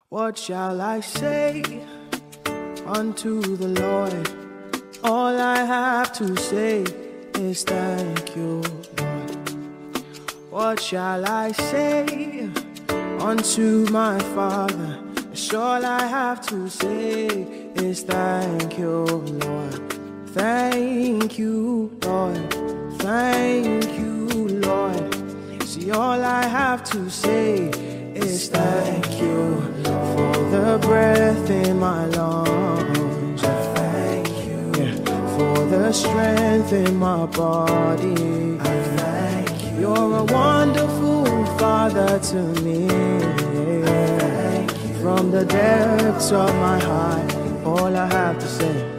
What shall I say unto the Lord? All I have to say is thank you, Lord. What shall I say unto my Father? All I have to say is thank you, Lord. Thank you, Lord. Thank you, Lord. See, all I have to say is thank you for the breath in my lungs. Thank you for the strength in my body. Thank you. You're a wonderful Father to me. From the depths of my heart, all I have to say